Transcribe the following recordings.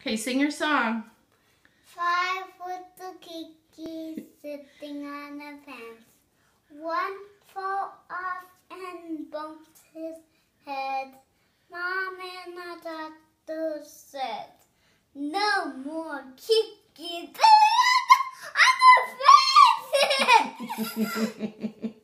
Okay, sing your song. 5 little Kiki sitting on a fence. One fell off and bumped his head. Mom and the doctor said, "No more Kiki on the fence."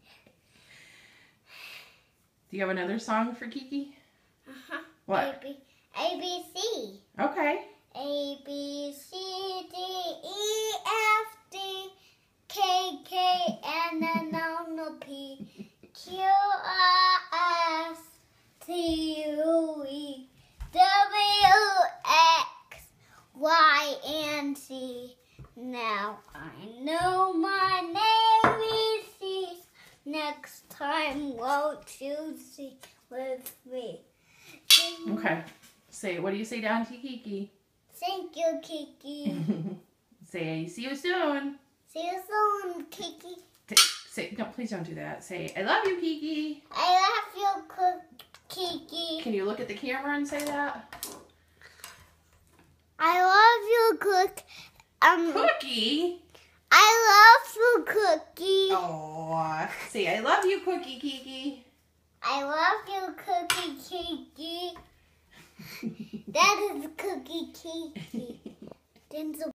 Do you have another song for Kiki? What? A, B, C. Okay. A, B, C, D, E, F, D, K, K, N, N, O, P, Q, R, S, T, U, V, W, X, Y, and Z. Now I know my name is C. Next time, won't you sing with me? Okay. Say, what do you say down to Kiki? Thank you, Kiki. Say, see you soon. See you soon, Kiki. Say, no, please don't do that. Say, I love you, Kiki. I love you, Kiki. Can you look at the camera and say that? I love you, Cookie? I love you, Cookie. Oh, say, I love you, Cookie, Kiki. I love you, Cookie, Kiki. That is Cookie, Kiki.